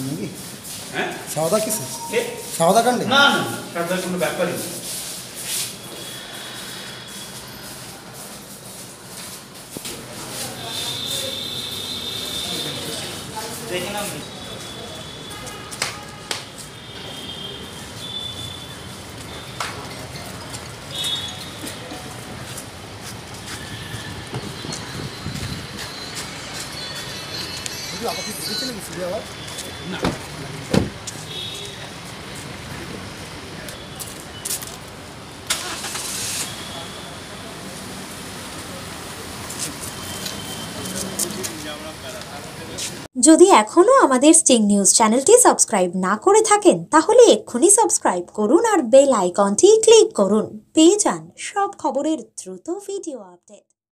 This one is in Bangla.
নাকি? হ্যাঁ সাওদা কিসে? কে সাওদা কাণ্ডে? না না তাদের কোনো ব্যাপারই না। দেখলাম আপনি দেখেছেন নাকি সিরিয়া আবার? না যদি এখনও আমাদের স্টিং নিউজ চ্যানেলটি সাবস্ক্রাইব না করে থাকেন তাহলে এক্ষুনি সাবস্ক্রাইব করুন আর বেল আইকনটি ক্লিক করুন, পেয়ে যান সব খবরের দ্রুত ভিডিও আপডেট।